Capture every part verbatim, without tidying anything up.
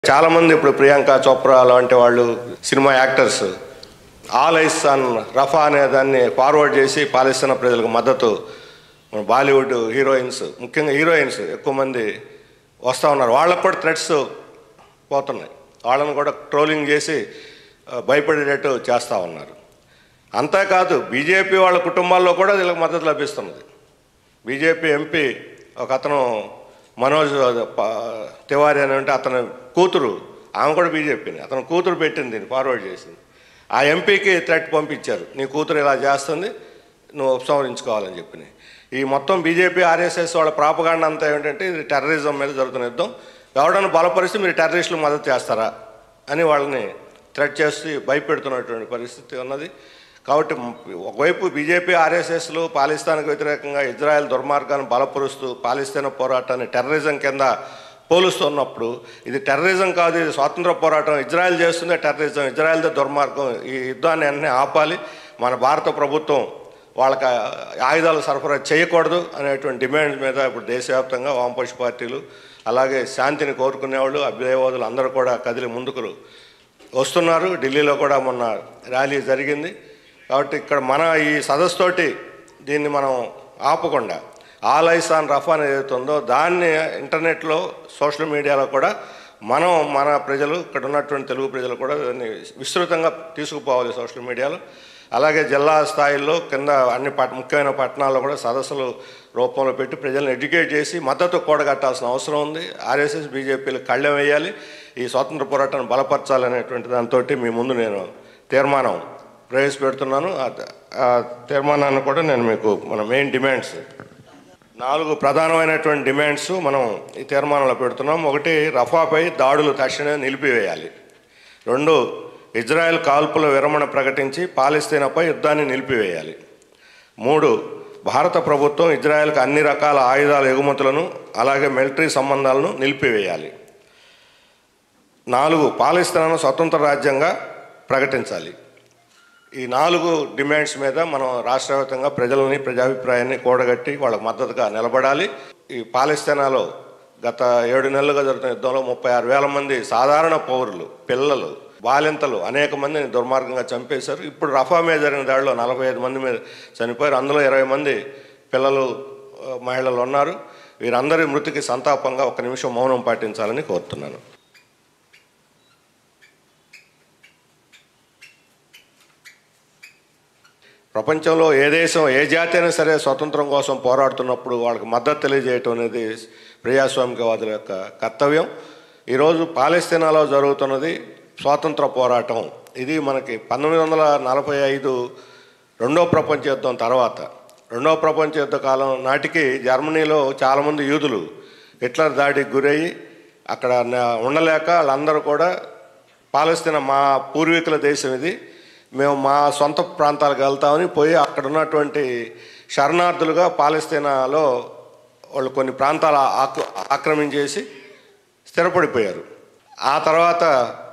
చాలామంది ఇప్పుడు ప్రియాంక చోప్రా లాంటి వాళ్ళు cinema actors all eyes on Rafah అనే దాన్ని ఫార్వర్డ్ చేసి పాలస్తీనా ప్రజలకు మద్దతు బాలీవుడ్ హీరోయిన్స్ ముఖ్యంగా హీరోయిన్స్ ఎక్కువ మంది వస్తూ ఉన్నారు. వాళ్ళకు కూడా థ్రెట్స్ పోతున్నాయి. వాళ్ళని కూడా ట్రోలింగ్ చేసి భయపడేటట్టు చేస్తూ ఉన్నారు. అంతేకాదు బీజేపీ వాళ్ళ కుటుంబాల్లో కూడా వీళ్ళకి మద్దతు లభిస్తున్నది. బీజేపీ ఎంపీ ఒక అతను మనోజ్ తివారీ అని అంటే అతని కూతురు, ఆమె కూడా బీజేపీని, అతను కూతురు పెట్టింది దీన్ని ఫార్వర్డ్ చేసింది. ఆ ఎంపీకి థ్రెట్ పంపించారు, నీ కూతురు ఇలా చేస్తుంది, నువ్వు ఉపసంహరించుకోవాలని చెప్పి. ఈ మొత్తం బీజేపీ ఆర్ఎస్ఎస్ వాళ్ళ ప్రాపగాండ అంతా ఏంటంటే ఇది టెర్రరిజం మీద జరుగుతున్న యుద్ధం, ఎవడన్నా బలపరిచి మీరు టెర్రరిస్టులకు మద్దతు చేస్తారా అని వాళ్ళని థ్రెట్ చేసి భయపెడుతున్నటువంటి పరిస్థితి ఉన్నది. కాబట్టి ఒకవైపు బీజేపీ ఆర్ఎస్ఎస్లు పాలిస్తాన్కు వ్యతిరేకంగా ఇజ్రాయెల్ దుర్మార్గాన్ని బలపరుస్తూ పాలిస్తీనా పోరాటాన్ని టెర్రరిజం కింద పోలుస్తున్నప్పుడు ఇది టెర్రరిజం కాదు, ఇది స్వాతంత్ర పోరాటం, ఇజ్రాయెల్ చేస్తుందే టెర్రరిజం, ఇజ్రాయెల్దే దుర్మార్గం, ఈ యుద్ధాన్ని అన్నీ ఆపాలి, మన భారత ప్రభుత్వం వాళ్ళకి ఆయుధాలు సరఫరా చేయకూడదు అనేటువంటి డిమాండ్స్ మీద ఇప్పుడు దేశవ్యాప్తంగా వామపక్ష పార్టీలు అలాగే శాంతిని కోరుకునేవాళ్ళు అభ్యుదయవాదులు అందరూ కూడా కదిలి ముందుకు వస్తున్నారు. ఢిల్లీలో కూడా మొన్న ర్యాలీ జరిగింది. కాబట్టి ఇక్కడ మన ఈ సదస్సుతోటి దీన్ని మనం ఆపకుండా ఆల్ ఐస్ ఆన్ రఫా అనేది ఏదైతే ఉందో దాన్ని ఇంటర్నెట్లో సోషల్ మీడియాలో కూడా మనం మన ప్రజలు ఇక్కడ ఉన్నటువంటి తెలుగు ప్రజలు కూడా దాన్ని విస్తృతంగా తీసుకుపోవాలి సోషల్ మీడియాలో. అలాగే జిల్లా స్థాయిలో కింద అన్ని పట్ ముఖ్యమైన పట్టణాల్లో కూడా సదస్సులు రూపంలో పెట్టి ప్రజలను ఎడ్యుకేట్ చేసి మద్దతు కూడగట్టాల్సిన అవసరం ఉంది. ఆర్ఎస్ఎస్ బీజేపీలు కళ్ళెం వేయాలి, ఈ స్వాతంత్ర పోరాటాన్ని బలపరచాలనేటువంటి దాంతో మీ ముందు నేను తీర్మానం ప్రవేశపెడుతున్నాను. ఆ తీర్మానాన్ని కూడా నేను మీకు మన మెయిన్ డిమాండ్స్ నాలుగు ప్రధానమైనటువంటి డిమాండ్స్ మనం ఈ తీర్మానంలో పెడుతున్నాం. ఒకటి, రఫాపై దాడులు తక్షణమే నిలిపివేయాలి. రెండు, ఇజ్రాయెల్ కాల్పుల విరమణ ప్రకటించి పాలస్తీనాపై యుద్ధాన్ని నిలిపివేయాలి. మూడు, భారత ప్రభుత్వం ఇజ్రాయెల్కి అన్ని రకాల ఆయుధాల ఎగుమతులను అలాగే మిలిటరీ సంబంధాలను నిలిపివేయాలి. నాలుగు, పాలస్తీనాను స్వతంత్ర రాజ్యంగా ప్రకటించాలి. ఈ నాలుగు డిమాండ్స్ మీద మనం రాష్ట్ర వ్యాప్తంగా ప్రజలని ప్రజాభిప్రాయాన్ని కూడగట్టి వాళ్ళకు మద్దతుగా నిలబడాలి. ఈ పాలస్తీనాలో గత ఏడు నెలలుగా జరుగుతున్న యుద్ధంలో ముప్పై ఆరు వేల మంది సాధారణ పౌరులు, పిల్లలు, బాలింతలు అనేక మందిని దుర్మార్గంగా చంపేశారు. ఇప్పుడు రఫా మీద జరిగిన దాడిలో నలభై ఐదు మంది మీద చనిపోయారు. అందులో ఇరవై మంది పిల్లలు, మహిళలు ఉన్నారు. వీరందరి మృతికి సంతాపంగా ఒక నిమిషం మౌనం పాటించాలని కోరుతున్నాను. ప్రపంచంలో ఏ దేశం ఏ జాతి అయినా సరే స్వతంత్రం కోసం పోరాడుతున్నప్పుడు వాళ్ళకి మద్దతు తెలియజేయటం అనేది ప్రజాస్వామికవాదుల యొక్క కర్తవ్యం. ఈరోజు పాలస్తీనాలో జరుగుతున్నది స్వాతంత్ర పోరాటం. ఇది మనకి పంతొమ్మిది వందల నలభై ఐదు రెండో ప్రపంచ యుద్ధం తర్వాత, రెండవ ప్రపంచ యుద్ధ కాలం నాటికి జర్మనీలో చాలామంది యూదులు హిట్లర్ దాడికి గురయ్యి అక్కడ ఉండలేక వాళ్ళందరూ కూడా పాలస్తీనా మా పూర్వీకుల దేశం, ఇది మేము మా సొంత ప్రాంతాలకు వెళ్తామని పోయి అక్కడ ఉన్నటువంటి శరణార్థులుగా పాలస్తీనాలో వాళ్ళు కొన్ని ప్రాంతాలు ఆక్ర ఆక్రమించేసి స్థిరపడిపోయారు. ఆ తర్వాత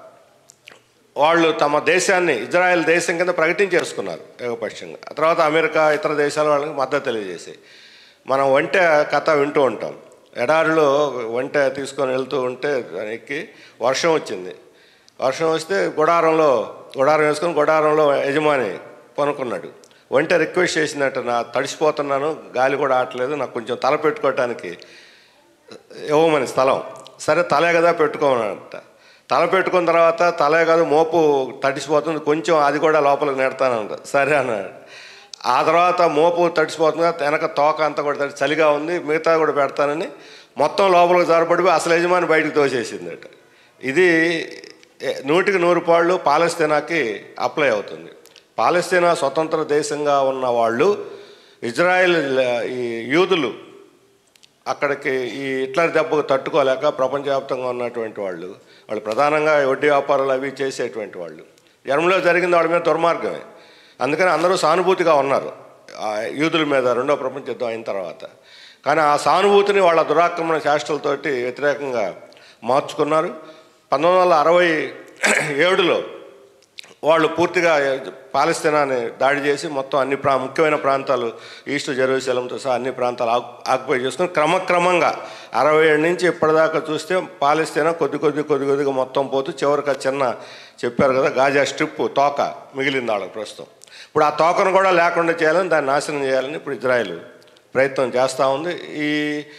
వాళ్ళు తమ దేశాన్ని ఇజ్రాయెల్ దేశం కింద ప్రకటించేసుకున్నారు ఏకపక్షంగా. ఆ తర్వాత అమెరికా ఇతర దేశాల వాళ్ళకి మద్దతు తెలియజేసాయి. మనం ఒంటె కథ వింటూ ఉంటాం. ఎడారిలో ఒంటె తీసుకొని వెళ్తూ ఉంటే దానికి వర్షం వచ్చింది. వర్షం వస్తే గుడారంలో గుడారం వేసుకొని గుడారంలో యజమాని పనుకున్నాడు. ఒంటె రిక్వెస్ట్ చేసినట్టు, నా తడిసిపోతున్నాను, గాలి కూడా ఆటలేదు, నాకు కొంచెం తల పెట్టుకోవటానికి ఇవ్వమని స్థలం. సరే తలే కదా పెట్టుకోమనంట. తల పెట్టుకున్న తర్వాత తలే కాదు మోపు తడిసిపోతుంది, కొంచెం అది కూడా లోపలికి నెడతానంట. సరే అన్నాడు. ఆ తర్వాత మోపు తడిసిపోతుంది, వెనక తోక అంతా కూడా తడి చలిగా ఉంది, మిగతా కూడా పెడతానని మొత్తం లోపలికి జారపడిపోయి అసలు యజమాని బయటకు తోసేసిందట. ఇది నూటికి నూరు పాళ్ళు పాలస్తీనాకి అప్లై అవుతుంది. పాలస్తీనా స్వతంత్ర దేశంగా ఉన్న వాళ్ళు, ఇజ్రాయెల్ ఈ యూదులు అక్కడికి ఈ హిట్లర్ దెబ్బకు తట్టుకోలేక ప్రపంచవ్యాప్తంగా ఉన్నటువంటి వాళ్ళు, వాళ్ళు ప్రధానంగా వడ్డీ వ్యాపారాలు అవి చేసేటువంటి వాళ్ళు. జర్మనీలో జరిగింది వాళ్ళ మీద దుర్మార్గమే. అందుకని అందరూ సానుభూతిగా ఉన్నారు యూదుల మీద రెండో ప్రపంచ యుద్ధం అయిన తర్వాత. కానీ ఆ సానుభూతిని వాళ్ళ దురాక్రమణ చేష్టలతోటి వ్యతిరేకంగా మార్చుకున్నారు. పంతొమ్మిది వందల అరవై ఏడులో వాళ్ళు పూర్తిగా పాలస్తీనాని దాడి చేసి మొత్తం అన్ని ప్రా ముఖ్యమైన ప్రాంతాలు ఈస్ట్ జెరూసలంతో సహా అన్ని ప్రాంతాలు ఆకు ఆక్యుపై చేసుకుని క్రమక్రమంగా అరవై ఏడు నుంచి ఇప్పటిదాకా చూస్తే పాలస్తీనా కొద్ది కొద్ది కొద్ది కొద్దిగా మొత్తం పోతూ చివరికి చిన్న చెప్పారు కదా గాజా స్ట్రిప్ తోక మిగిలింది వాళ్ళకి ప్రస్తుతం. ఇప్పుడు ఆ తోకను కూడా లేకుండా చేయాలని, దాన్ని నాశనం చేయాలని ఇప్పుడు ఇజ్రాయెల్ ప్రయత్నం చేస్తూ ఉంది. ఈ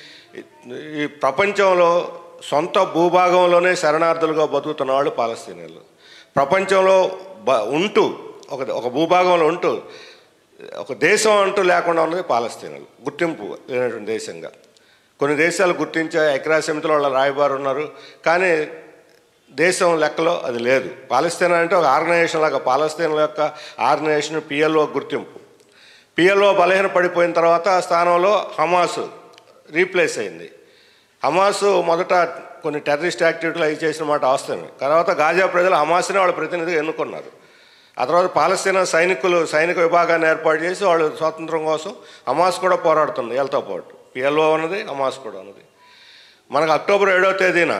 ఈ ప్రపంచంలో సొంత భూభాగంలోనే శరణార్థులుగా బతుకుతున్న వాళ్ళు పాలస్తీనాలు. ప్రపంచంలో బ ఉంటూ ఒక ఒక భూభాగంలో ఉంటూ ఒక దేశం అంటూ లేకుండా ఉన్నది పాలస్తీనాలు, గుర్తింపు లేనటువంటి దేశంగా. కొన్ని దేశాలు గుర్తించే ఐక్యరాజ్య సమితిలో వాళ్ళ రాయబారు ఉన్నారు, కానీ దేశం లెక్కలో అది లేదు. పాలస్తీనా అంటే ఒక ఆర్గనైజేషన్ లాగా, పాలస్తీనా యొక్క ఆర్గనైజేషన్ పిఎల్ఓ గుర్తింపు. పిఎల్ఓ బలహీన పడిపోయిన తర్వాత ఆ స్థానంలో హమాస్ రీప్లేస్ అయింది. హమాస్ మొదట కొన్ని టెర్రరిస్ట్ యాక్టివిటీలు అవి చేసిన మాట వాస్తవమే. తర్వాత గాజా ప్రజలు హమాస్ని వాళ్ళ ప్రతినిధిగా ఎన్నుకున్నారు. ఆ తర్వాత పాలస్తీనా సైనికులు సైనిక విభాగాన్ని ఏర్పాటు చేసి వాళ్ళు స్వాతంత్రం కోసం హమాస్ కూడా పోరాడుతుంది వీళ్ళతో పాటు. పిఎల్ఓ ఉన్నది, హమాస్ కూడా ఉన్నది. మనకు అక్టోబర్ ఏడవ తేదీన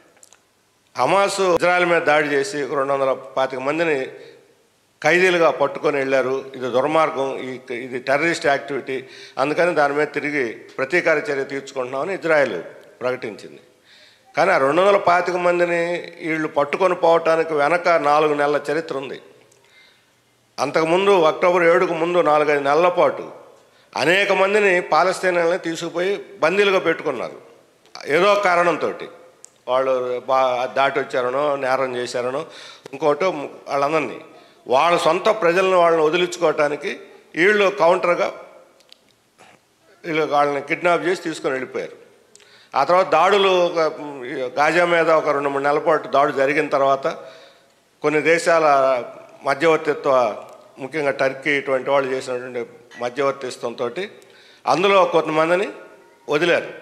హమాస్ ఇజ్రాయెల్ మీద దాడి చేసి రెండు వందల పాతిక మందిని ఖైదీలుగా పట్టుకొని వెళ్ళారు. ఇది దుర్మార్గం, ఈ ఇది టెర్రరిస్ట్ యాక్టివిటీ, అందుకని దాని మీద తిరిగి ప్రతీకార చర్య తీర్చుకుంటున్నామని ఇజ్రాయెల్ ప్రకటించింది. కానీ ఆ రెండు వందల పాతిక మందిని వీళ్ళు పట్టుకొని పోవటానికి వెనక నాలుగు నెలల చరిత్ర ఉంది. అంతకుముందు అక్టోబర్ ఏడుకు ముందు నాలుగైదు నెలల పాటు అనేక మందిని పాలస్తీనాలని తీసుకుపోయి బందీలుగా పెట్టుకున్నారు. ఏదో కారణంతో వాళ్ళు బా దాటి వచ్చారనో, నేరం చేశారనో, ఇంకోటో, వాళ్ళందరినీ వాళ్ళ సొంత ప్రజలను వాళ్ళని వదిలించుకోవటానికి వీళ్ళు కౌంటర్గా వీళ్ళు వాళ్ళని కిడ్నాప్ చేసి తీసుకొని వెళ్ళిపోయారు. ఆ తర్వాత దాడులు గాజా మీద ఒక రెండు మూడు నెలల పాటు దాడులు జరిగిన తర్వాత కొన్ని దేశాల మధ్యవర్తిత్వ, ముఖ్యంగా టర్కీ ఇటువంటి వాళ్ళు చేసినటువంటి మధ్యవర్తిత్వంతో అందులో కొంతమందిని వదిలారు.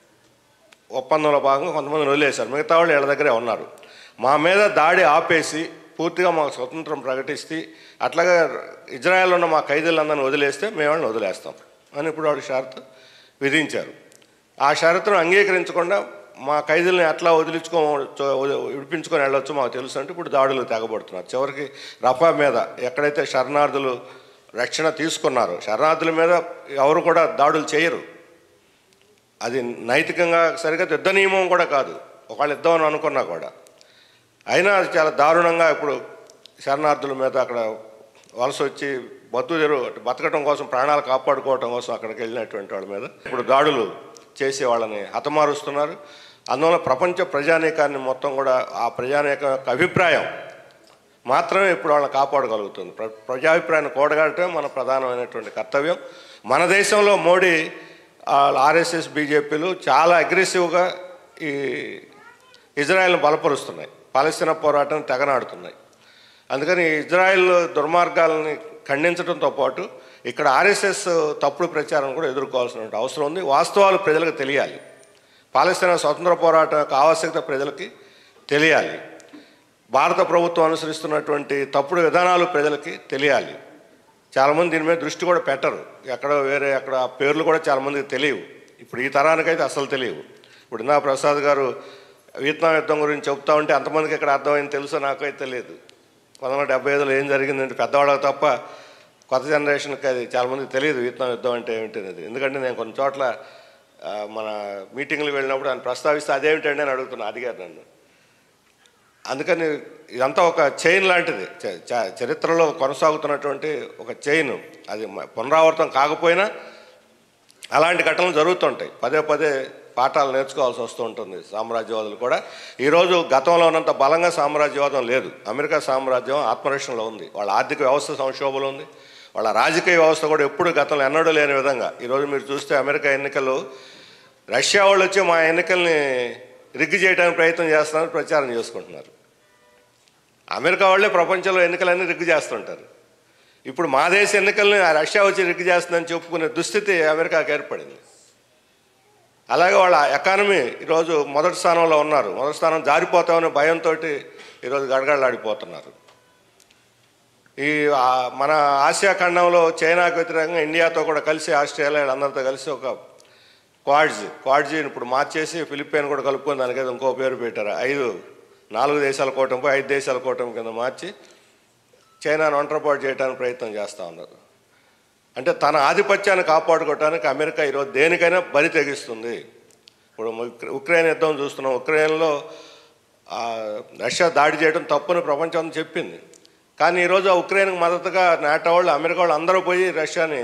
ఒప్పందంలో భాగంగా కొంతమందిని వదిలేశారు, మిగతా వాళ్ళు వీళ్ళ దగ్గరే ఉన్నారు. మా మీద దాడి ఆపేసి పూర్తిగా మాకు స్వతంత్రం ప్రకటిస్తే అట్లాగా ఇజ్రాయెల్ ఉన్న మా ఖైదీలందరినీ వదిలేస్తే మేము వాళ్ళని వదిలేస్తాం అని ఇప్పుడు వాడు షరతు విధించారు. ఆ షరతును అంగీకరించకుండా మా ఖైదీలను ఎట్లా వదిలించుకో విడిపించుకొని వెళ్ళొచ్చు మాకు తెలుసు అంటే ఇప్పుడు దాడులు తెగబడుతున్నారు. చివరికి రఫా మీద ఎక్కడైతే శరణార్థులు రక్షణ తీసుకున్నారో శరణార్థుల మీద ఎవరు కూడా దాడులు చేయరు. అది నైతికంగా సరిగ్గా యుద్ధ నియమం కూడా కాదు, ఒకళ్ళు ఇద్దామని అనుకున్నా కూడా. అయినా అది చాలా దారుణంగా ఇప్పుడు శరణార్థుల మీద అక్కడ వలస వచ్చి బతుకు బతకడం కోసం, ప్రాణాలు కాపాడుకోవటం కోసం అక్కడికి వెళ్ళినటువంటి వాళ్ళ మీద ఇప్పుడు దాడులు చేసి వాళ్ళని హతమారుస్తున్నారు. అందువల్ల ప్రపంచ ప్రజానీకాన్ని మొత్తం కూడా ఆ ప్రజానీకం యొక్క అభిప్రాయం మాత్రమే ఇప్పుడు వాళ్ళని కాపాడగలుగుతుంది. ప్ర ప్రజాభిప్రాయాన్ని కూడగట్టడం మన ప్రధానమైనటువంటి కర్తవ్యం. మన దేశంలో మోడీ, ఆర్ఎస్ఎస్, బీజేపీలు చాలా అగ్రెసివ్గా ఈ ఇజ్రాయెల్ని బలపరుస్తున్నాయి, పాలస్తీనా పోరాటాన్ని తెగనాడుతున్నాయి. అందుకని ఇజ్రాయెల్ దుర్మార్గాలని ఖండించడంతో పాటు ఇక్కడ ఆర్ఎస్ఎస్ తప్పుడు ప్రచారం కూడా ఎదుర్కోవాల్సిన అవసరం ఉంది. వాస్తవాలు ప్రజలకు తెలియాలి, పాలస్తీనా స్వతంత్ర పోరాటం యొక్క ఆవశ్యకత ప్రజలకి తెలియాలి, భారత ప్రభుత్వం అనుసరిస్తున్నటువంటి తప్పుడు విధానాలు ప్రజలకి తెలియాలి. చాలామంది దీని మీద దృష్టి కూడా పెట్టరు, ఎక్కడో వేరే అక్కడ పేర్లు కూడా చాలామందికి తెలియవు. ఇప్పుడు ఈ తరానికైతే అసలు తెలియవు. ఇప్పుడు ఇందా ప్రసాద్ గారు వియత్నాం యుద్ధం గురించి చెప్తా ఉంటే అంతమందికి ఇక్కడ అర్థమైంది తెలుసో నాకైతే తెలియదు. పంతొమ్మిది వందల డెబ్బై ఐదులో ఏం జరిగిందంటే పెద్దవాళ్ళకి తప్ప కొత్త జనరేషన్కి అది చాలామందికి తెలియదు వియత్నాం యుద్ధం అంటే ఏమిటనేది. ఎందుకంటే నేను కొన్ని చోట్ల మన మీటింగ్లకు వెళ్ళినప్పుడు ఆయన ప్రస్తావిస్తే అదేమిటండి అని అడుగుతున్నా, అడిగారు నన్ను. అందుకని ఇదంతా ఒక చైన్ లాంటిది, చరిత్రలో కొనసాగుతున్నటువంటి ఒక చైన్. అది పునరావృతం కాకపోయినా అలాంటి ఘటనలు జరుగుతుంటాయి. పదే పదే పాఠాలు నేర్చుకోవాల్సి వస్తూ ఉంటుంది సామ్రాజ్యవాదులు కూడా. ఈరోజు గతంలో ఉన్నంత బలంగా సామ్రాజ్యవాదం లేదు. అమెరికా సామ్రాజ్యం ఆత్మరక్షణలో ఉంది, వాళ్ళ ఆర్థిక వ్యవస్థ సంక్షోభంలో ఉంది, వాళ్ళ రాజకీయ వ్యవస్థ కూడా ఎప్పుడు గతంలో ఎన్నడూ లేని విధంగా. ఈరోజు మీరు చూస్తే అమెరికా ఎన్నికలు రష్యా వాళ్ళు వచ్చి మా ఎన్నికల్ని రిగ్గు చేయడానికి ప్రయత్నం చేస్తున్నారని ప్రచారం చేసుకుంటున్నారు. అమెరికా వాళ్ళే ప్రపంచంలో ఎన్నికలన్నీ రిగ్గు చేస్తుంటారు. ఇప్పుడు మా దేశ ఎన్నికల్ని రష్యా వచ్చి రిగ్గు చేస్తుందని చెప్పుకునే దుస్థితి అమెరికాకి ఏర్పడింది. అలాగే వాళ్ళ ఎకానమీ ఈరోజు మొదటి స్థానంలో ఉన్నారు, మొదటి స్థానం జారిపోతామనే భయంతో ఈరోజు గడగడలాడిపోతున్నారు. ఈ మన ఆసియా ఖండంలో చైనాకు వ్యతిరేకంగా ఇండియాతో కూడా కలిసి, ఆస్ట్రేలియా అందరితో కలిసి ఒక క్వాడ్జీ క్వాడ్జీని ఇప్పుడు మార్చేసి ఫిలిప్పైన్ కూడా కలుపుకొని దానికైతే ఇంకో పేరు పెట్టారు. ఐదు నాలుగు దేశాల కూటమి ఐదు దేశాల కూటమి కింద మార్చి చైనాను ఒంటరిపాటు చేయడానికి ప్రయత్నం చేస్తూ ఉన్నారు. అంటే తన ఆధిపత్యాన్ని కాపాడుకోవడానికి అమెరికా ఈరోజు దేనికైనా బరి తెగిస్తుంది. ఇప్పుడు ఉక్రెయిన్ యుద్ధం చూస్తున్నాం. ఉక్రెయిన్లో రష్యా దాడి చేయడం తప్పుని ప్రపంచం చెప్పింది. కానీ ఈరోజు ఆ ఉక్రెయిన్కి మద్దతుగా నాటో వాళ్ళు, అమెరికా వాళ్ళు అందరూ పోయి రష్యాని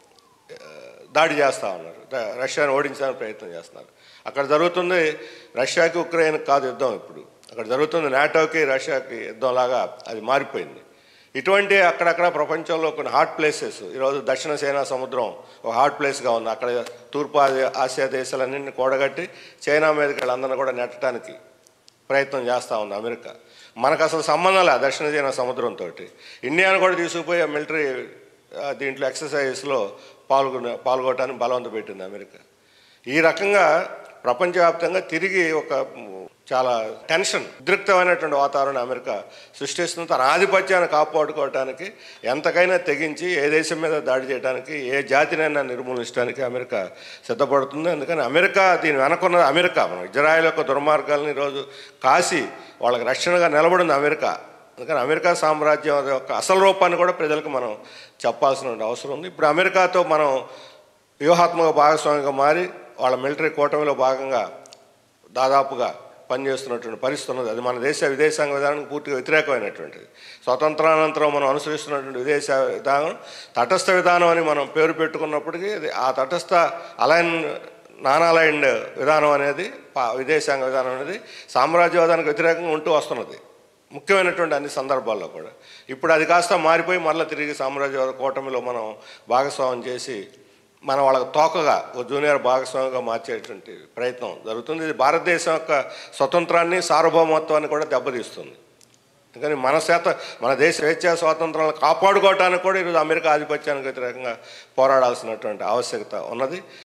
దాడి చేస్తూ ఉన్నారు. రష్యాని ఓడించడానికి ప్రయత్నం చేస్తున్నారు. అక్కడ జరుగుతుంది రష్యాకి ఉక్రెయిన్కి కాదు యుద్ధం. ఇప్పుడు అక్కడ జరుగుతుంది నాటోకి రష్యాకి యుద్ధం లాగా అది మారిపోయింది. ఇటువంటి అక్కడక్కడ ప్రపంచంలో కొన్ని హాట్ ప్లేసెస్, ఈరోజు దక్షిణ చైనా సముద్రం ఒక హాట్ ప్లేస్గా ఉంది. అక్కడ తూర్పు ఆసియా దేశాలన్నింటినీ కూడగట్టి చైనా మీదకి వాళ్ళందరినీ కూడా నెట్టడానికి ప్రయత్నం చేస్తూ ఉంది అమెరికా. మనకు అసలు సంబంధం లేదు దక్షిణ చైనా సముద్రంతో. ఇండియాను కూడా తీసుకుపోయి మిలిటరీ దీంట్లో ఎక్సర్సైజెస్లో పాల్గొన పాల్గొనడానికి బలవంత పెట్టింది అమెరికా. ఈ రకంగా ప్రపంచవ్యాప్తంగా తిరిగి ఒక చాలా టెన్షన్, ఉద్రిక్తమైనటువంటి వాతావరణం అమెరికా సృష్టిస్తుంది. తన ఆధిపత్యాన్ని కాపాడుకోవడానికి ఎంతకైనా తెగించి ఏ దేశం మీద దాడి చేయడానికి, ఏ జాతినైనా నిర్మూలించడానికి అమెరికా సిద్ధపడుతుంది. అందుకని అమెరికా దీని వెనకున్న అమెరికా మనం ఇజ్రాయెల్ యొక్క దుర్మార్గాలను ఈరోజు కాసి వాళ్ళకి రక్షణగా నిలబడింది అమెరికా. అందుకని అమెరికా సామ్రాజ్యం యొక్క అసలు రూపాన్ని కూడా ప్రజలకు మనం చెప్పాల్సిన అవసరం ఉంది. ఇప్పుడు అమెరికాతో మనం వ్యూహాత్మక భాగస్వామిగా మారి వాళ్ళ మిలిటరీ కూటమిలో భాగంగా దాదాపుగా పనిచేస్తున్నటువంటి పరిస్థితి ఉన్నది. అది మన దేశ విదేశాంగ విధానానికి పూర్తిగా వ్యతిరేకమైనటువంటిది. స్వతంత్రానంతరం మనం అనుసరిస్తున్నటువంటి విదేశ విధానం తటస్థ విధానం అని మనం పేరు పెట్టుకున్నప్పటికీ ఆ తటస్థ అలైన్ నాన్ అలైన్డ్ విధానం అనేది, విదేశాంగ విధానం అనేది సామ్రాజ్యవాదానికి వ్యతిరేకంగా ఉంటూ వస్తున్నది ముఖ్యమైనటువంటి అన్ని సందర్భాల్లో కూడా. ఇప్పుడు అది కాస్త మారిపోయి మళ్ళీ తిరిగి సామ్రాజ్యవాద కూటమిలో మనం భాగస్వామ్యం చేసి మన వాళ్ళకి తోకగా ఒక జూనియర్ భాగస్వామిగా మార్చేటువంటి ప్రయత్నం జరుగుతుంది. ఇది భారతదేశం యొక్క స్వతంత్రాన్ని, సార్వభౌమత్వాన్ని కూడా దెబ్బతీస్తుంది. అందుకని మన శాత మన దేశ స్వేచ్ఛా స్వాతంత్రాలను కాపాడుకోవడానికి కూడా ఈరోజు అమెరికా ఆధిపత్యానికి వ్యతిరేకంగా పోరాడాల్సినటువంటి ఆవశ్యకత ఉన్నది.